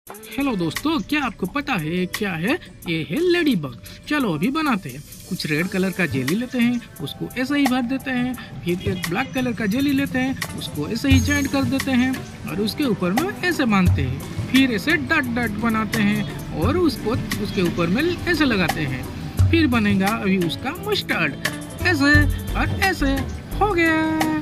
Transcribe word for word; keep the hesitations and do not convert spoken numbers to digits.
Hello दोस्तों, क्या आपको पता है क्या है? ये है लेडी बग। चलो अभी बनाते हैं। कुछ रेड कलर का जेली लेते हैं, उसको ऐसे ही भर देते हैं। फिर एक ब्लैक कलर का जेली लेते हैं, उसको ऐसे ही जॉइंट कर देते हैं और उसके ऊपर में ऐसे बांधते हैं। फिर ऐसे डट डट बनाते हैं और उसको उसके ऊपर में ऐसे लगाते हैं। फिर बनेगा अभी उसका मस्टर्ड। ऐसे और ऐसे हो गया।